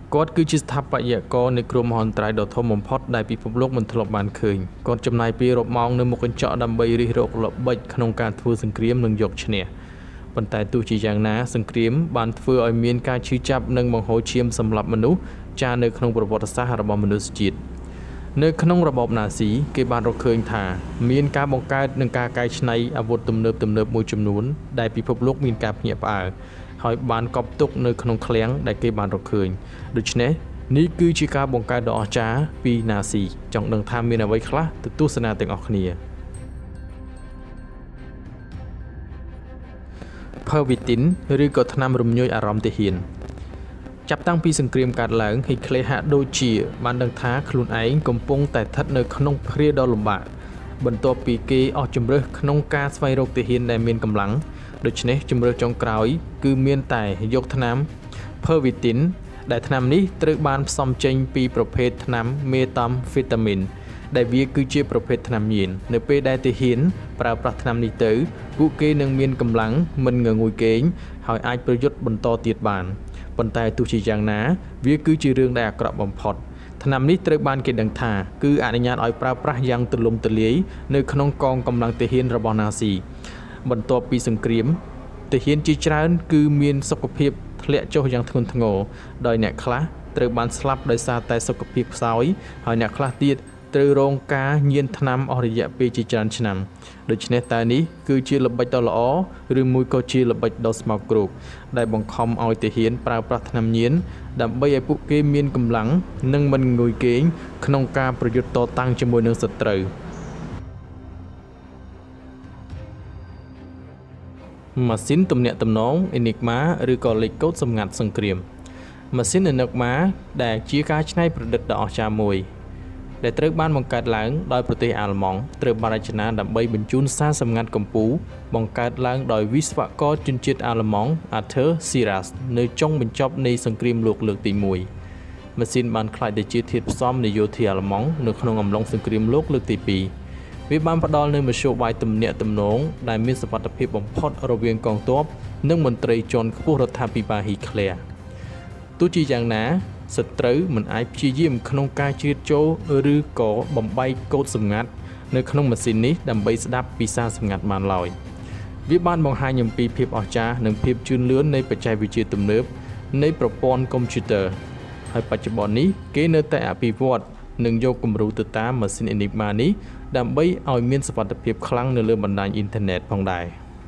គាត់គឺជាស្ថាបត្យករនៃគ្រោះមហន្តរាយដ៏ធំបំផុតដែលពិភពលោកមិនធ្លាប់បានឃើញគាត់ចំណាយពេលរាប់ម៉ោងនៅមុខកញ្ចក់ដើម្បីរិះរកល្បិចក្នុងការធ្វើសង្គ្រាមនិងយកឈ្នះប៉ុន្តែទោះជាយ៉ាងណាសង្គ្រាមបានធ្វើឲ្យមានការឈឺចាប់និងបង្ហូរឈាមសម្លាប់មនុស្សចានៅក្នុងប្រវត្តិសាស្ត្ររបស់មនុស្សជាតិនៅក្នុងរបបណាស៊ីគេបានរកឃើញថាមានការបង្កើតនិងការកែច្នៃអាវុធទំនើបមួយចំនួនដែលពិភពលោកមានការភ្ញាក់ផ្អើលហើយបានកប់ទុកនៅក្នុងឃ្លាំងដែលគេបានរកឃើញដូច្នេះនេះគឺជាការបង្កើតដ៏អស្ចារ្យពីណាស៊ីចង់ដឹងថាមានអ្វីខ្លះទៅទស្សនាទាំងអស់គ្នាភើវីទីនឬក៏ថ្នាំរំញោចអារម្មណ៍ទាហានចាប់តាំងពីសង្គ្រាមកើតឡើងហ៊ីក្លេហាក់ដូចជាបានដឹងថាខ្លួនឯងកំពុងតែស្ថិតនៅក្នុងគ្រាដ៏លំបាកបន្ទាប់ពីគេអស់ជម្រើសក្នុងការស្វែងរកទាហានដែលមានកម្លាំងដូច្នេះជម្រើសចុងក្រោយគឺមានតែយកថ្នាំភើវីទីនដែលថ្នាំនេះត្រូវបានផ្សំចេញពីប្រភេទថ្នាំមេតាមហ្វីតាមីនដែលវាគឺជាប្រភេទថ្នាំញៀននៅពេលដែលទាហានប្រើប្រាស់ថ្នាំនេះទៅពួកគេនឹងមានកម្លាំងមិនងងុយគេងហើយអាចប្រយុទ្ធបន្តទៀតបានប៉ុន្តែទោះជាយ៉ាងណាវាគឺជារឿងដែលអាក្រក់បំផុតថ្នាំនេះត្រូវបានគេដឹងថាគឺអនុញ្ញាតឲ្យប្រើប្រាស់យ៉ាងទូលំទូលាយនៅក្នុងកងកម្លាំងទាហានរបស់ណាស៊ីបន្ទាប់ពីសង្គ្រាមទាហានជាច្រើនគឺមានសុខភាពធ្លាក់ចុះយ៉ាងធ្ងន់ធ្ងរដោយអ្នកខ្លះត្រូវបានស្លាប់ដោយសារតែសុខភាពខ្សោយហើយអ្នកខ្លះទៀតត្រូវរងការញៀនថ្នាំអស់រយៈពេលជាច្រើនឆ្នាំដូច្នេះតើនេះគឺជាល្បិចដ៏ល្អឬមួយក៏ជាល្បិចដ៏ស្មោកគ្រោកដែលបង្ខំឲ្យទាហានប្រើប្រាស់ថ្នាំញៀនដើម្បីឲ្យពួកគេមានកម្លាំងនិងមិនងុយគេងក្នុងការប្រយុទ្ធតតាំងជាមួយនឹងសត្រូវម៉ាស៊ីនទំនាក់ទំនង Enigma ឬក៏លេខកូដសម្ងាត់សង្គ្រាមម៉ាស៊ីន Enigma ដែលជាការច្នៃប្រឌិតដ៏អស្ចារ្យមួយដែលត្រូវបានបង្កើតឡើងដោយប្រទេសអាល្លឺម៉ង់ត្រូវបានរចនាដើម្បីបញ្ជូនសារសម្ងាត់កម្ពុជាបង្កើតឡើងដោយវិស្វករជនជាតិអាល្លឺម៉ង់ Arthur Sirras នៅចុងបញ្ចប់នៃសង្គ្រាមលោកលើកទី1ម៉ាស៊ីនបានក្លាយទៅជាធាតុផ្សំនៃយោធាអាល្លឺម៉ង់នៅក្នុងអំឡុងសង្គ្រាមលោកលើកទី2វាបានផ្ដល់នូវមធ្យោបាយទំនាក់ទំនងដែលមានសុវត្ថិភាពបំផុតរវាងកងទ័ពនិងមន្ត្រីជាន់ខ្ពស់រដ្ឋាភិបាលហ៊ីក្លេទោះជាយ៉ាងណាសត្រូវមិនអាចព្យាយាមក្នុងការជ្រៀតចូលឬក៏បំបែកកូដសម្ងាត់នៅក្នុងម៉ាស៊ីននេះដើម្បីស្ដាប់ពីសារសម្ងាត់បានឡើយវាបានបង្ហាញអំពីភាពអស្ចារ្យនិងភាពជឿនលឿននៃបច្ចេកវិទ្យាទំនើបនៃប្រព័ន្ធកុំព្យូទ័រហើយបច្ចុប្បន្ននេះគេនៅតែអភិវឌ្ឍនិងយកគំរូទៅតាមម៉ាស៊ីន Enigma នេះដើម្បីឲ្យមានសុវត្ថិភាពខ្លាំងនៅលើបណ្ដាញអ៊ីនធឺណិតផងដែរ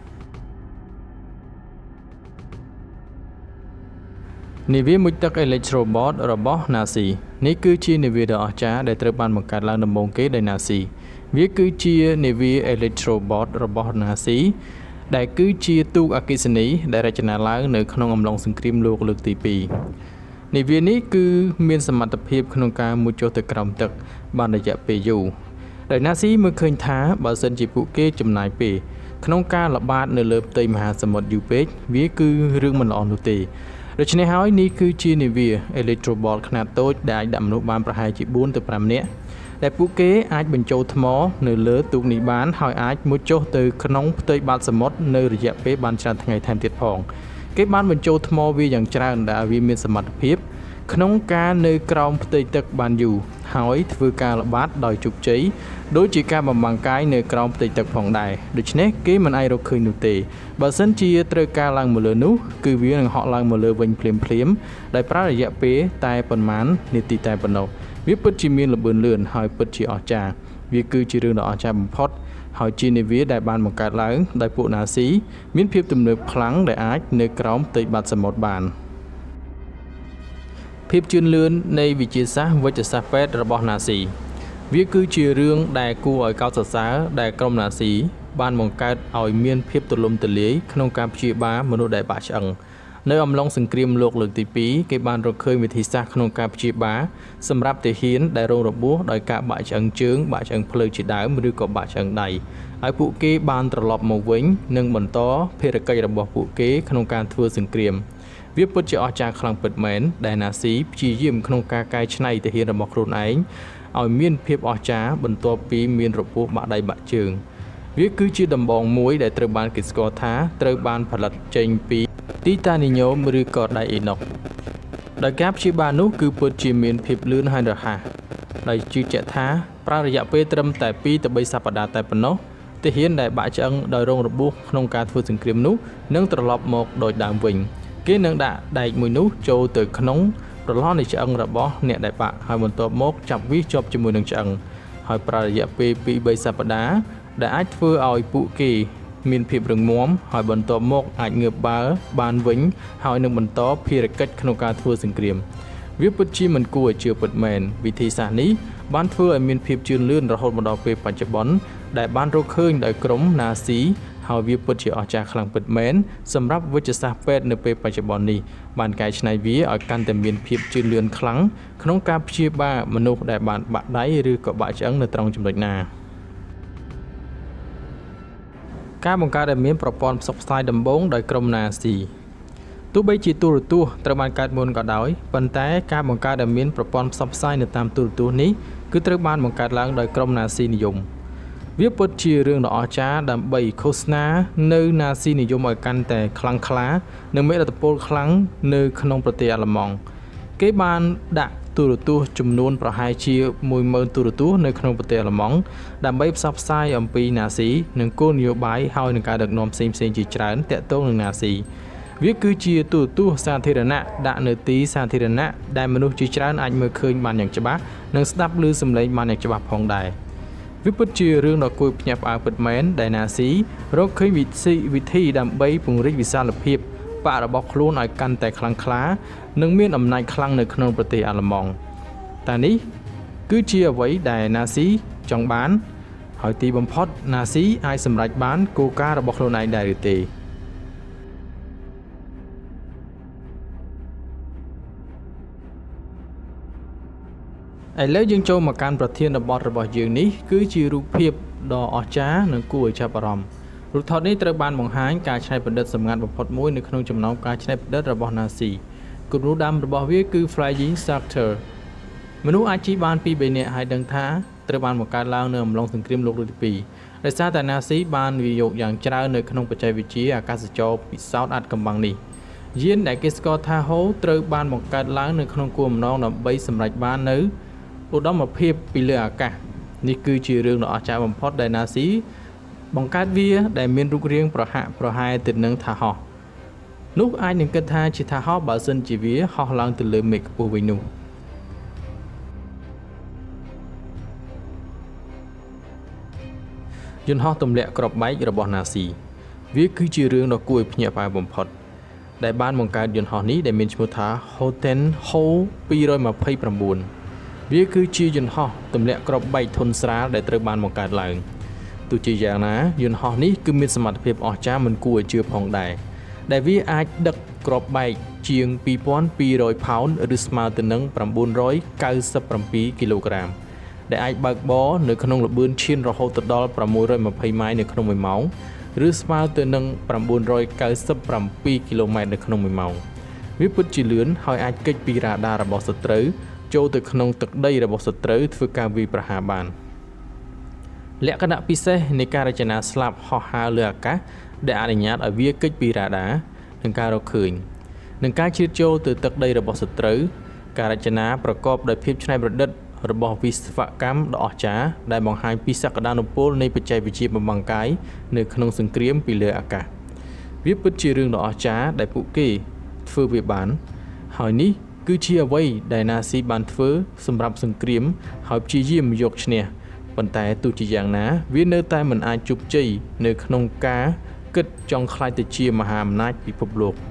នាវាមុជទឹក Electrobot របស់ NASA នេះគឺជានាវាដ៏អស្ចារ្យដែលត្រូវបានបង្កើតឡើងដំបូងគេដោយ NASA វាគឺជានាវា Electrobot របស់ NASA ដែលគឺជាទូកអគ្គិសនីដែលរចនាឡើងនៅក្នុងអំឡុងសង្គ្រាមលោកលើកទី2នាវានេះគឺមានសមត្ថភាពក្នុងការមុជចុះទៅក្រោមទឹកបានរយៈពេលយូរដោយ NASA មើលឃើញថាបើសិនជាពួកគេចំណាយពេលក្នុងការល្បាតនៅលើផ្ទៃមហាសមុទ្រយូរពេកវាគឺរឿងមិនល្អនោះទេដូច្នេះហើយនេះគឺជានាវា Electrobot ខ្នាតតូចដែលអាចដាក់មនុស្សបានប្រហែលជា4ទៅ5នាក់ដែលពួកគេអាចបញ្ចូលថ្មនៅលើទូកនេះបានហើយអាចមុជចុះទៅក្នុងផ្ទៃបាតសមុទ្រនៅរយៈពេលបានច្រើនថ្ងៃថែមទៀតផងគេបានបញ្ចូលថ្មវាយ៉ាងច្រើនដែលវាមានសមត្ថភាពក្នុងការនៅក្រោមផ្ទៃទឹកបានយូរហើយធ្វើការល្បាតដោយជោគជ័យដូចជាការបំបាំងកាយនៅក្រោមផ្ទៃទឹកផងដែរដូច្នេះគេមិនអាចរកឃើញនោះទេបើសិនជាត្រូវការឡើងមកលើនោះគឺវានឹងហក់ឡើងមកលើវិញភ្លាមដោយប្រើរយៈពេលតែប៉ុន្មាននាទីតែប៉ុណ្ណោះវាពិតជាមានល្បឿនលឿនហើយពិតជាអស្ចារ្យវាគឺជារឿងដ៏អស្ចារ្យបំផុតហើយជានាវាដែលបានបង្កើតឡើងដោយពួក NASA មានភាពទំនើបខ្លាំងដែលអាចនៅក្រោមផ្ទៃបាតសមុទ្របានភាពជឿនលឿននៃវិទ្យាសាស្ត្រវេជ្ជសាស្ត្រពេទ្យរបស់ NASA វាគឺជារឿងដែលគួរឲ្យកោតសរសើរដែលក្រុម NASA បានបង្កើតឲ្យមានភាពទូលំទូលាយក្នុងការព្យាបាលមនុស្សដែលបាក់ឆ្អឹងនៅអំឡុងសង្គ្រាមលោកលើកទី2គេបានរកឃើញវិធីសាស្ត្រក្នុងការព្យាបាលសម្រាប់ទាហានដែលរងរបួសដោយការបាក់ឆ្អឹងជើងបាក់ឆ្អឹងភ្លៅជាដើមឬក៏បាក់ឆ្អឹងដៃហើយពួកគេបានត្រឡប់មកវិញនិងបន្តភារកិច្ចរបស់ពួកគេក្នុងការធ្វើសង្គ្រាមវាពិតជាអស្ចារ្យខ្លាំងពិតមែនដែល NASA ព្យាយាមក្នុងការកែច្នៃទាហានរបស់ខ្លួនឯងឲ្យមានភាពអស្ចារ្យបន្ទាប់ពីមានរបួសបាក់ដៃបាក់ជើងវាគឺជាដំបងមួយដែលត្រូវបានគេស្គាល់ថាត្រូវបានផលិតចេញពីទីតានីញ៉ូមឬក៏ដៃអ៊ីណុកដោយការព្យាបាលនោះគឺពិតជាមានភាពលឿនហើយរហ័សដោយជឿជាក់ថាប្រើរយៈពេលត្រឹមតែ2ទៅ3សប្តាហ៍តែប៉ុណ្ណោះទាហានដែលបាក់ឆ្អឹងដោយរងរបួសក្នុងការធ្វើសង្គ្រាមនោះនឹងត្រឡប់មកដោយដើមវិញគេនឹងដាក់ដែកមួយនោះចូលទៅក្នុងប្រឡោះនៃឆ្អឹងរបស់អ្នកដែលបាក់ហើយបន្ទាប់មកចាប់វាជាប់ជាមួយនឹងឆ្អឹងហើយប្រើរយៈពេល2-3សប្តាហ៍ដែលអាចធ្វើឲ្យពួកគេមានភាពរឹងមាំហើយបន្ទាប់មកអាចងើបដើរបានវិញហើយនឹងបន្តភារកិច្ចក្នុងការធ្វើសង្គ្រាមវាពិតជាមិនគួរឲ្យជឿពិតមែនវិធីសាស្ត្រនេះបានធ្វើឲ្យមានភាពជឿនលឿនរហូតមកដល់ពេលបច្ចុប្បន្នដែលបានរកឃើញដោយក្រុមណាស៊ីហើយវាពិតជាអស្ចារ្យខ្លាំងពិតមែនសម្រាប់វិទ្យាសាស្ត្រពេទ្យនៅពេលបច្ចុប្បន្ននេះបានកែច្នៃវាឲ្យកាន់តែមានភាពជឿនលឿនខ្លាំងក្នុងការព្យាបាលមនុស្សដែលបានបាក់ដៃឬក៏បាក់ឆ្អឹងនៅត្រង់ចំណុចណាការបង្កើតឲ្យមានប្រព័ន្ធផ្សព្វផ្សាយដំបូងដោយក្រុមណាស៊ីទោះបីជាទូរទស្សន៍ត្រូវបានកើតមុនក៏ដោយប៉ុន្តែការបង្កើតឲ្យមានប្រព័ន្ធផ្សព្វផ្សាយនៅតាមទូរទស្សន៍នេះគឺត្រូវបានបង្កើតឡើងដោយក្រុមណាស៊ីនិយមវាពិតជារឿងដ៏អស្ចារ្យដើម្បីឃោសនានៅណាស៊ីនិយមឲ្យកាន់តែខ្លាំងក្លានិងមានឥទ្ធិពលខ្លាំងនៅក្នុងប្រទេសអាល្លឺម៉ង់គេបានដាក់ទូរទស្សន៍ចំនួនប្រហែលជា10000ទូរទស្សន៍នៅក្នុងប្រទេសអាល្លឺម៉ង់ដើម្បីផ្សព្វផ្សាយអំពីណាស៊ីនិងគោលនយោបាយហើយនឹងការដឹកនាំផ្សេងៗជាច្រើនទាក់ទងនឹងណាស៊ីវាគឺជាទូរទស្សន៍សាធារណៈដាក់នៅទីសាធារណៈដែលមនុស្សជាច្រើនអាចមើលឃើញបានយ៉ាងច្បាស់និងស្ដាប់ឮសំឡេងបានយ៉ាងច្បាស់ផងដែរវាពិតជារឿងដ៏គួរភ្ញាក់ផ្អើលពិតមែនដែលណាស៊ីរកឃើញវិធីដើម្បីពង្រីកវិសាលភាពបករបស់ខ្លួនឲ្យកាន់តែខ្លាំងក្លានិងមានអំណាចខ្លាំងនៅក្នុងប្រទេសអាល្លឺម៉ង់តែនេះគឺជាអ្វីដែលណាស៊ីចង់បានហើយទីបំផុតណាស៊ីអាចសម្រេចបានគោលការណ៍របស់ខ្លួនឯងដែរឬទេឥឡូវយើងចូលមកកាន់ប្រធានបទរបស់យើងនេះគឺជារូបភាពដ៏អស្ចារ្យនិងគួរឲ្យចាប់អារម្មណ៍រូបថតនេះត្រូវបានបង្ហាញការច្នៃប្រឌិតសម្ងាត់បំផុតមួយនៅក្នុងចំណោមការច្នៃប្រឌិតរបស់ NASA គំរូដើមរបស់វាគឺ Flying Saucer មនុស្សអាចជិះបានពី3នាក់ហើយដឹងថាត្រូវបានបង្កើតឡើងនៅអំឡុងសង្គ្រាមលោកលើកទី2ដោយសារតែ NASA បានវិនិយោគយ៉ាងច្រើននៅក្នុងបច្ចេកវិទ្យាអាកាសចរពិសោធន៍អាថ៌កំបាំងនេះយានដែលគេស្គាល់ថា HAL ត្រូវបានបង្កើតឡើងនៅក្នុងគោលបំណងដើម្បីសម្រេចបាននៅឧត្តមភាពពីលើអាកាសនេះគឺជារឿងដ៏អស្ចារ្យបំផុតដែល NASA បង្កើតវាដែលមានរូបរាងប្រហាក់ប្រហែលទៅនឹងថាហោះនោះអាចនឹងគិតថាជាថាហោះបើសិនជាវាហោះឡើងទៅលើមេឃខ្ពស់វិញនោះយន្តហោះទម្លាក់គ្រាប់បែករបស់ NASA វាគឺជារឿងដ៏គួរឲ្យភ្ញាក់ផ្អើលបំផុតដែលបានបង្កើតយន្តហោះនេះដែលមានឈ្មោះថា Houghton HAL 229វាគឺជាយន្តហោះទម្លាក់គ្រាប់បែកធន់ស្រាលដែលត្រូវបានបង្កើតឡើងទោះជាយ៉ាងណាយន្តហោះនេះគឺមានសមត្ថភាពអស្ចារ្យមិនគួរឲ្យជឿផងដែរដែលវាអាចដឹកគ្រាប់បែកជាង2200ផោនឬស្មើទៅនឹង997គីឡូក្រាមដែលអាចបើកបរនៅក្នុងល្បឿនឈានរហូតដល់620ម៉ាយល៍នៅក្នុង1ម៉ោងឬស្មើទៅនឹង997គីឡូម៉ែត្រនៅក្នុង1ម៉ោងវាពិតជាលឿនហើយអាចគេចពីរ៉ាដារបស់សត្រូវចូលទៅក្នុងទឹកដីរបស់សត្រូវធ្វើការវាយប្រហារបានលក្ខណៈពិសេសនៃការរចនាស្លាបហោះហើរលើអាកាសដែលអនុញ្ញាតឲ្យវាគេចពីរ៉ាដានិងការរកឃើញនិងការជ្រៀតចូលទៅទឹកដីរបស់សត្រូវការរចនាប្រកបដោយភាពច្នៃប្រឌិតរបស់វិស្វកម្មដ៏អស្ចារ្យដែលបង្ហាញពីសក្តានុពលនៃបច្ចេកវិទ្យាបំផាន់កាយនៅក្នុងសង្គ្រាមពីលើអាកាសវាពិតជារឿងដ៏អស្ចារ្យដែលពួកគេធ្វើវាបានហើយនេះគឺជាអ្វីដែល NASA បានធ្វើសម្រាប់សង្គ្រាមហើយព្យាយាមយកឈ្នះប៉ុន្តែទោះជាយ៉ាងណាវានៅតែមិនអាចជោគជ័យនៅក្នុងការគិតចង់ខ្លាចទៅជាមហាអំណាចពិភពលោក